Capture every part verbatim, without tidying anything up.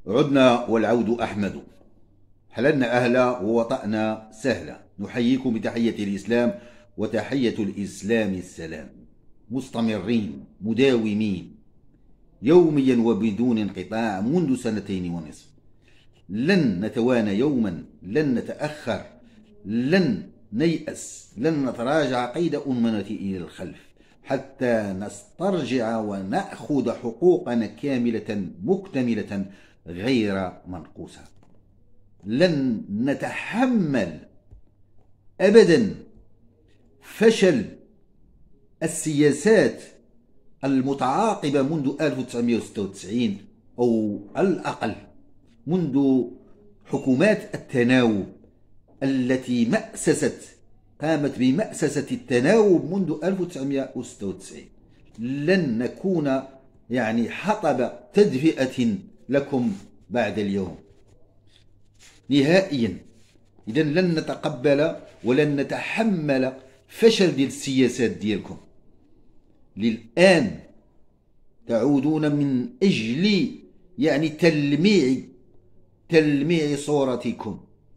عدنا والعود أحمد. حللنا أهلا ووطأنا سهلا. نحييكم بتحية الإسلام، وتحية الإسلام السلام. مستمرين مداومين يوميا وبدون انقطاع منذ سنتين ونصف. لن نتوانى يوما، لن نتأخر، لن نيأس، لن نتراجع قيد أمنة إلى الخلف حتى نسترجع ونأخذ حقوقنا كاملة مكتملة غير منقوصة. لن نتحمل أبدا فشل السياسات المتعاقبة منذ ألف وتسعمئة وستة وتسعين، أو على الأقل منذ حكومات التناوب التي مأسست قامت بمأسسة التناوب منذ ألف وتسعمئة وستة وتسعين. لن نكون يعني حطب تدفئة لكم بعد اليوم نهائيا. إذا لن نتقبل ولن نتحمل فشل ديال السياسات ديالكم. للآن تعودون من أجل يعني تلميع تلميع صورتكم.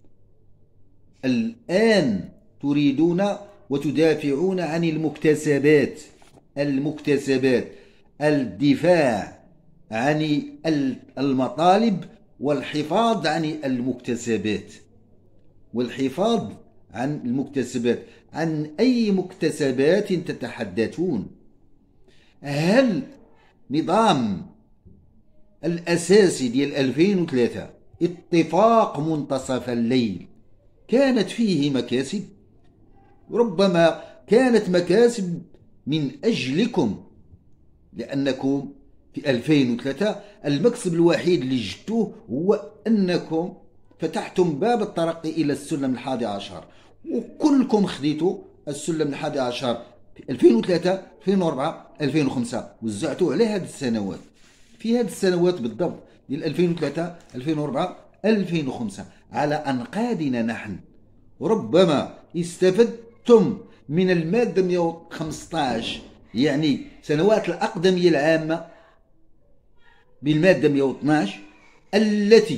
الآن تريدون وتدافعون عن المكتسبات المكتسبات الدفاع عن المطالب والحفاظ عن المكتسبات والحفاظ عن المكتسبات. عن أي مكتسبات تتحدثون؟ هل نظام الأساسي ديال ألفين وثلاثة اتفاق منتصف الليل كانت فيه مكاسب؟ ربما كانت مكاسب من أجلكم، لأنكم في ألفين وثلاثة المكسب الوحيد اللي جدتوه هو أنكم فتحتم باب الترقي إلى السلم الحادي عشر، وكلكم خديتوا السلم الحادي عشر في ألفين وثلاثة ألفين وأربعة ألفين وخمسة، وزعتوه على هذه السنوات. في هذه السنوات بالضبط ديال ألفين وثلاثة ألفين وأربعة ألفين وخمسة على أنقاضنا نحن. ربما استفدتم من المادة مئة وخمسة عشر، يعني سنوات الأقدمية العامة، بالمادة مئة واثني عشر التي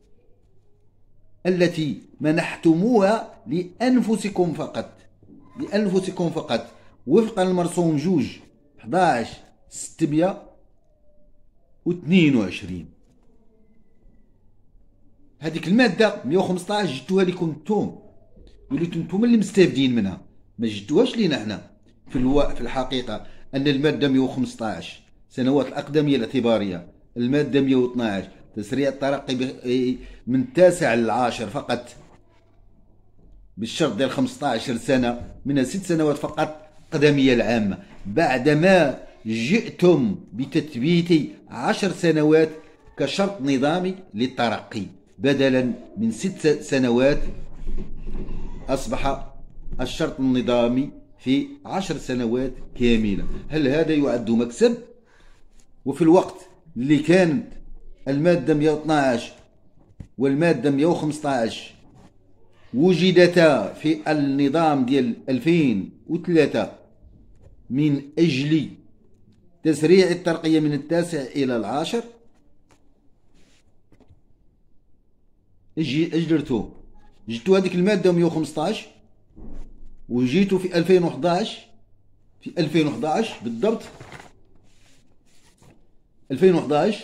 التي منحتموها لأنفسكم فقط لأنفسكم فقط وفقا للمرسوم جوج أحد عشر ستمئة واثنين وعشرين. هذيك المادة مئة وخمسة عشر جدتوها لكم نتوما، وليتو نتوما اللي مستافدين منها، ما جدوهاش لينا حنا. في الوا... في الحقيقة أن المادة مئة وخمسة عشر سنوات الأقدمية الاعتبارية، المادة مئة واثني عشر تسريع الترقي ب... من التاسع للعاشر فقط بالشرط ديال خمسة عشر سنة، من ست سنوات فقط أقدمية العامة، بعدما جئتم بتثبيت عشر سنوات كشرط نظامي للترقي بدلا من ست سنوات. أصبح الشرط النظامي في عشر سنوات كاملة. هل هذا يعد مكسب؟ وفي الوقت اللي كانت المادة مئة واثني عشر والمادة مئة وخمسة عشر وجدتا في النظام ديال ألفين وثلاثة من أجل تسريع الترقية من التاسع إلى العاشر، اجي اجرتو جبتوا هذيك المادة مئة وخمسة عشر وجيتوا في ألفين وأحد عشر في ألفين وأحد عشر بالضبط ألفين وأحد عشر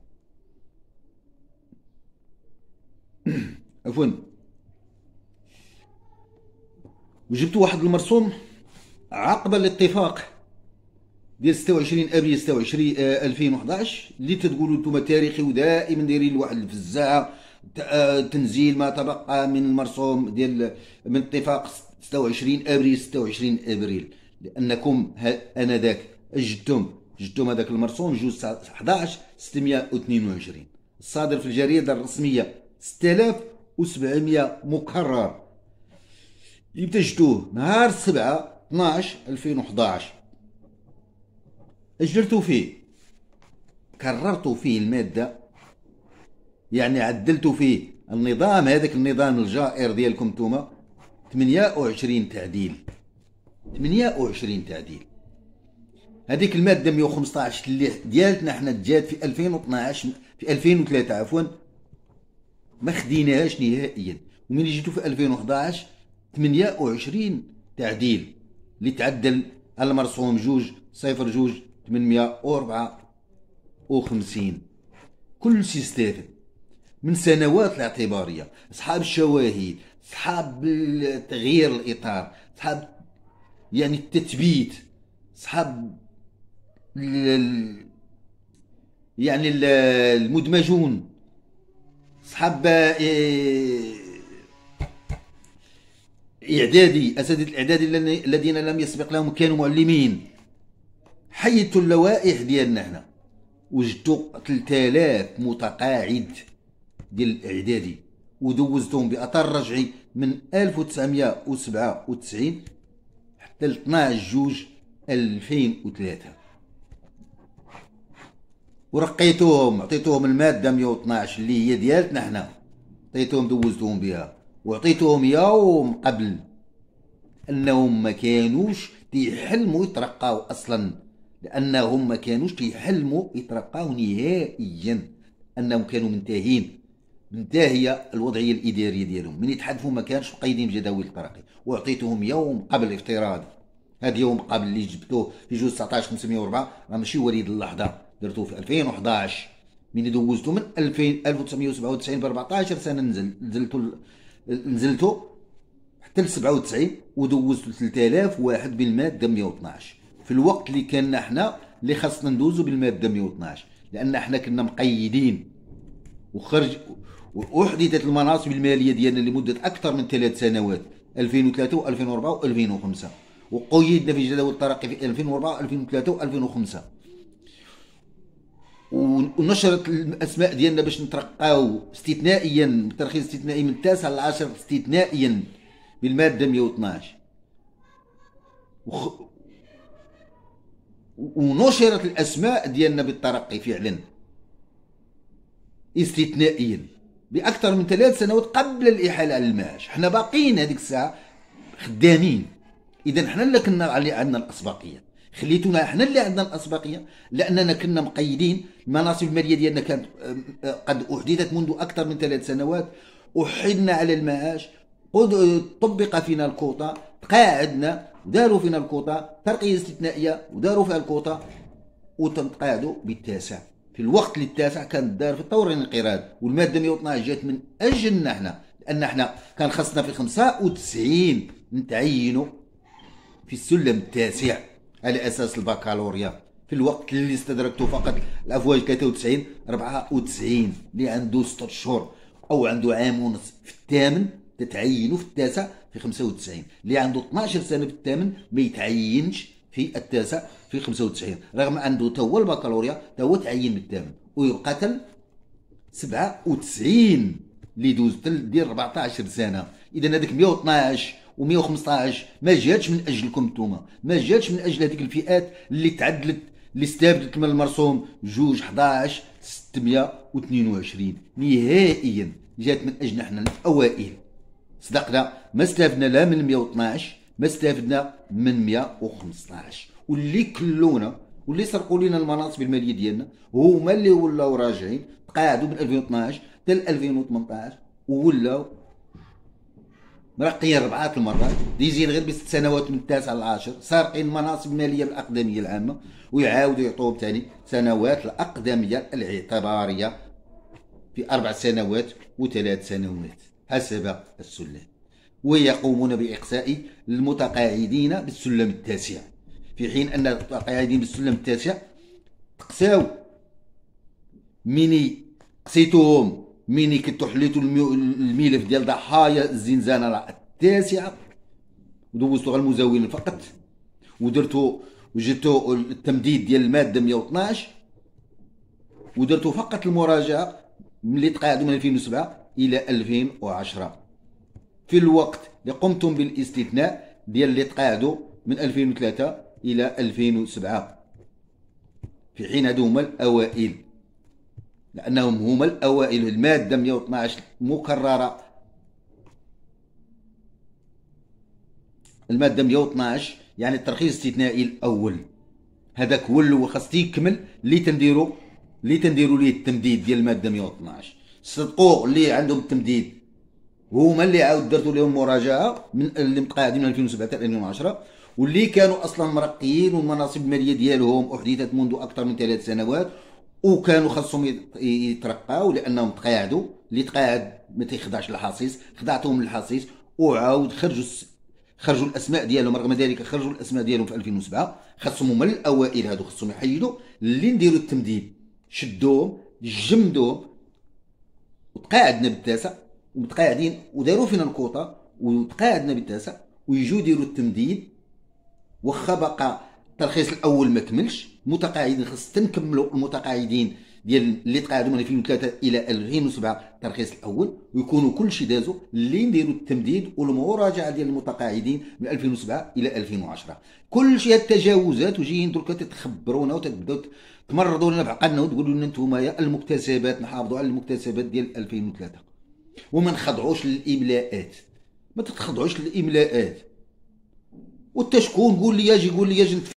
عفوا، وجبتوا واحد المرسوم عقب الاتفاق ديال ستة وعشرين ابريل ستة وعشرين ألفين وأحد عشر اللي تتقولوا نتوما تاريخي ودائما دايرين لواحد الفزاعه تنزيل ما تبقى من المرسوم ديال من اتفاق ستة وعشرين ابريل ستة وعشرين ابريل، لانكم انذاك جدتم جدتم هذاك المرسوم جوج أحد عشر ستمئة واثنين وعشرين الصادر في الجريده الرسميه ستة آلاف وسبعمئة مكرر، اللي جدتوه نهار سبعة اثناش ألفين وأحد عشر. اجرتوا فيه، كررتوا فيه الماده، يعني عدلتوا فيه النظام، هذاك النظام الجائر ديالكم نتوما ثمانية وعشرين تعديل ثمانية وعشرين تعديل. هذيك الماده مئة وخمسة عشر اللي ديالتنا حنا جات في ألفين واثناش في ألفين وثلاثة عفوا ما خديناهاش نهائيا. ومن جيتو في ألفين وحداش ثمانية وعشرين تعديل اللي تعدل على المرسوم جوج صفر جوج ثمانمية وأربعة وخمسين. كل شيء استفاد من سنوات الاعتبارية. أصحاب الشواهد، أصحاب تغيير الإطار، أصحاب يعني التثبيت، أصحاب يعني المدمجون، أصحاب إعدادي، أساتذة الإعدادي الذين لم يسبق لهم كانوا معلمين. حيدتوا اللوائح ديالنا هنا وجدتوا ثلاثة آلاف متقاعد ديال الإعدادي ودوزتهم بأثر رجعي من ألف وتسعمية وسبعة وتسعين حتى ل اثناش جوج ألفين وثلاثة، ورقيتوهم، عطيتوهم المادة مية واثناش اللي هي ديالتنا حنا، عطيتوهم دوزتوهم بها، وعطيتوهم يوم قبل انهم ما كانوش تيحلموا يترقاو اصلا، لانهم ما كانوش تيحلموا يترقاو نهائيا، انهم كانوا منتهين، منتهيه الوضعيه الاداريه ديالهم، من يتحدثوا ما كانش مقيدين بجداول الترقي، وعطيتوهم يوم قبل افتراضي. هذا يوم قبل اللي جبتوه في جوج تسعطاش خمسمية وأربعة راه ماشي وليد اللحظه، درتوه في ألفين وحداش من دوزتو من ألفين ألف وتسعمية وسبعة وتسعين ب أربعطاش سنه نزل نزلتو نزلتو حتى ل سبعة وتسعين ودوزتو ثلاثة آلاف واحد بالماده مية واثناش في الوقت اللي كنا حنا اللي خاصنا ندوزو بالماده مية واثناش، لان حنا كنا مقيدين وخرج واحدثت المناصب الماليه ديالنا لمده اكثر من ثلاث سنوات ألفين وثلاثة وألفين وأربعة وألفين وخمسة، وقيدنا في جداول الترقي في ألفين وأربعة وألفين وثلاثة وألفين وخمسة، ونشرت الاسماء ديالنا باش نترقاو استثنائيا بترخيص استثنائي من التاسع للعاشر استثنائيا بالماده مية واثناش، وخ... ونشرت الاسماء ديالنا بالترقي فعلا استثنائيا باكثر من ثلاث سنوات قبل الاحاله على المعاش. حنا باقيين هذيك الساعه خدامين، اذا حنا اللي كنا اللي عندنا الاسبقيه، خليتونا حنا اللي عندنا الاسبقيه لاننا كنا مقيدين. المناصب الماليه ديالنا كانت قد احدثت منذ اكثر من ثلاث سنوات، وحدنا على المعاش، طبق فينا الكوطه، تقاعدنا وداروا فينا الكوطه، ترقيه استثنائيه وداروا فيها الكوطه، وتنتقاعدوا بالتاسع في الوقت اللي التاسع كان دار في الثوره الانقراض، والماده مية واثناش جات من اجلنا حنا، لان حنا كان خاصنا في خمسة وتسعين نتعينوا في السلم التاسع على اساس البكالوريا، في الوقت اللي استدركته فقط الافواج ثلاثة وتسعين أربعة وتسعين اللي عنده ستة شهور او عنده عام ونص في الثامن تتعينوا في التاسع في خمسة وتسعين، اللي عنده اثناش سنه في الثامن ما يتعينش في التاسع في خمسة وتسعين، رغم عنده تا هو البكالوريا تا هو تعين بالثامن، ويبقى تل سبعة وتسعين اللي دوز تل ديال أربعطاش سنه. اذا هذيك مية واثناش ومية وخمسطاش ما جاتش من اجلكم نتوما، ما جاتش من اجل هذيك الفئات اللي تعدلت اللي استفدت من المرسوم جوج حداش ستمية واثنين وعشرين نهائيا، جات من اجلنا حنا الاوائل. صدقنا ما استفدنا لا من مية واثناش، ما استفدنا من مية وخمسطاش، واللي كلونا واللي سرقوا لنا المناصب الماليه ديالنا هما اللي ولاو راجعين تقاعدوا من ألفين واثناش حتى ألفين وثمنطاش وولاو مرقيين ربعات المرات، ديزين غير بست سنوات من التاسع للعاشر سارقين المناصب الماليه بالاقدميه العامه، ويعاودوا يعطوهم ثاني سنوات الاقدميه الاعتباريه في اربع سنوات وثلاث سنوات حسب السلم، ويقومون باقصاء المتقاعدين بالسلم التاسع، في حين ان المتقاعدين بالسلم التاسع تقساو ميني قسيتوهم ميني كنتو حليتو الملف ديال ضحايا الزنزانه التاسعه ودوزتو على المزاولين فقط، ودرتو وجدتو التمديد ديال الماده مية واثناش، ودرتو فقط المراجعه ملي تقاعدوا من ألفين وسبعة الى ألفين وعشرة، في الوقت اللي قمتم بالاستثناء ديال اللي تقاعدوا من ألفين وثلاثة الى ألفين وسبعة، في حين هادو هما الاوائل، لانهم هما الاوائل. الماده مية واثناش مكرره، الماده مية واثناش يعني الترخيص الاستثنائي الاول، هذاك هو اللي خاص يكمل اللي تنديرو اللي تنديروا ليه التمديد ديال الماده مئة واثناش، الصدقوق اللي عندهم التمديد هما اللي عاود درتوا لهم مراجعه من اللي متقاعدين من ألفين وسبعة حتى ألفين وعشرة، واللي كانوا اصلا مرقيين والمناصب الماليه ديالهم احدثت منذ اكثر من ثلاث سنوات وكانوا خاصهم يترقاو لانهم تقاعدوا. اللي تقاعد ما تيخضعش للحصيص، خضعتهم للحصيص وعاود خرجوا خرجوا الاسماء ديالهم. رغم ذلك خرجوا الاسماء ديالهم في ألفين وسبعة، خاصهم هما الاوائل هادو خاصهم يحيدوا. اللي نديروا التمديد شدوهم جمدوهم وتقاعدنا بالتاسع ومتقاعدين وداروا فينا الكوطه وتقاعدنا بالتاسع ويجوا يديروا التمديد. واخا بقى الترخيص الاول ما كملش، متقاعدين خاص تنكملوا المتقاعدين ديال اللي تقاعدوا من ألفين وثلاثة الى ألفين وسبعة الترخيص الاول ويكونوا كلشي دازوا. اللي نديروا التمديد والمراجعه ديال المتقاعدين من ألفين وسبعة الى ألفين وعشرة. كلشي هاد التجاوزات وجايين دركا تتخبرونا وتبداو تمرضوا لنا بعقلنا وتقولوا لنا نتوما يا المكتسبات نحافظوا على المكتسبات ديال ألفين وثلاثة وما نخضعوش للاملاءات. ما تتخضعوش للاملاءات. وانت شكون قول لي اجي قول لي اجي